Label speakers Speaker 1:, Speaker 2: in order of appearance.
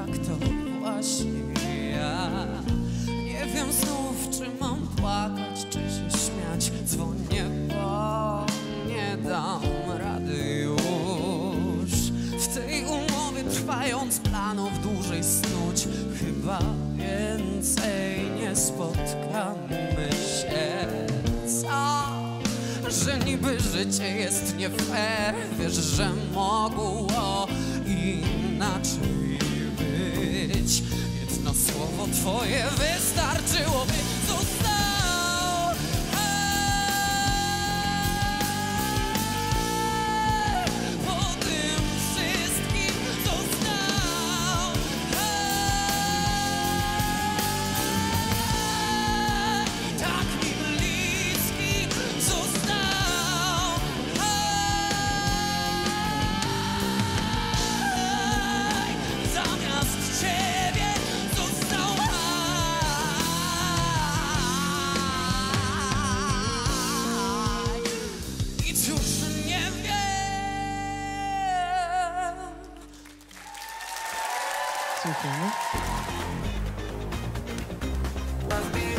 Speaker 1: tak to właśnie ja. Nie wiem znów, czy mam płakać, czy się śmiać. Dzwonię, bo nie dam rady już w tej umowie trwając, planów dłużej snuć. Chyba więcej nie spotkamy się. Co? Że niby życie jest nie fair. Wiesz, że mogło inaczej być. Jedno słowo twoje wystarczyłoby. Został po tym wszystkim. Został tak mi bliski. Został zamiast ciebie. Został nic już nie wiem.
Speaker 2: Dziękujemy.